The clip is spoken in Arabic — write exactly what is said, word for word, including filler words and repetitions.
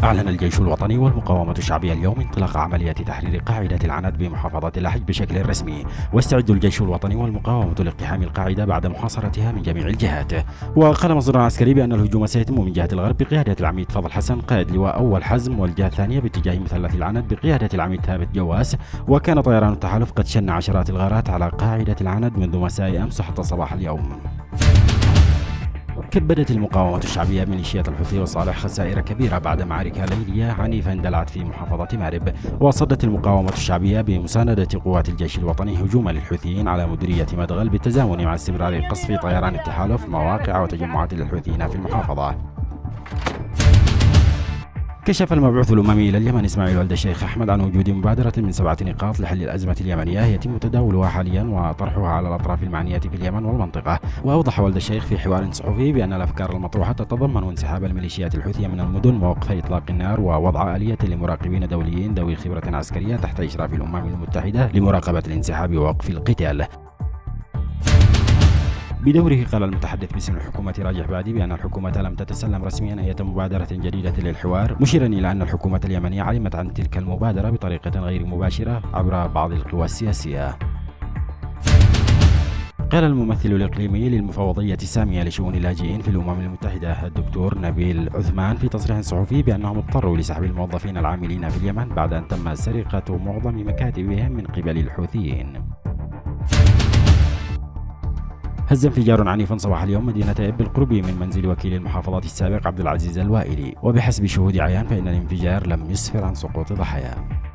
أعلن الجيش الوطني والمقاومة الشعبية اليوم انطلاق عملية تحرير قاعدة العناد بمحافظة اللحج بشكل رسمي، واستعد الجيش الوطني والمقاومة لاقتحام القاعدة بعد محاصرتها من جميع الجهات. وقال مصدر عسكري بأن الهجوم سيتم من جهة الغرب بقيادة العميد فضل حسن قائد لواء أول حزم، والجهة الثانية باتجاه مثلث العناد بقيادة العميد ثابت جواس. وكان طيران التحالف قد شن عشرات الغارات على قاعدة العناد منذ مساء أمس حتى صباح اليوم. كبدت المقاومة الشعبية ميليشيات الحوثي وصالح خسائر كبيرة بعد معركة ليلية عنيفة اندلعت في محافظة مأرب. وصدت المقاومة الشعبية بمساندة قوات الجيش الوطني هجوما للحوثيين على مديرية مدغل بالتزامن مع استمرار قصف طيران التحالف مواقع وتجمعات للحوثيين في المحافظة. كشف المبعوث الأممي إلى اليمن إسماعيل ولد الشيخ أحمد عن وجود مبادرة من سبعة نقاط لحل الأزمة اليمنية يتم تداولها حاليا وطرحها على الأطراف المعنية في اليمن والمنطقة. وأوضح ولد الشيخ في حوار صحفي بأن الأفكار المطروحة تتضمن انسحاب الميليشيات الحوثية من المدن ووقف إطلاق النار ووضع آلية لمراقبين دوليين ذوي خبرة عسكرية تحت إشراف الأمم المتحدة لمراقبة الانسحاب ووقف القتال. بدوره قال المتحدث باسم الحكومة راجح بادي بأن الحكومة لم تتسلم رسميا أي مبادرة جديدة للحوار، مشيرا إلى أن الحكومة اليمنية علمت عن تلك المبادرة بطريقة غير مباشرة عبر بعض القوى السياسية. قال الممثل الإقليمي للمفوضية السامية لشؤون اللاجئين في الأمم المتحدة الدكتور نبيل عثمان في تصريح صحفي بأنهم اضطروا لسحب الموظفين العاملين في اليمن بعد أن تم سرقة معظم مكاتبهم من قبل الحوثيين. هز انفجار عنيف صباح اليوم مدينة إب بالقرب من منزل وكيل المحافظة السابق عبد العزيز الوائلي، وبحسب شهود عيان فإن الانفجار لم يسفر عن سقوط ضحايا.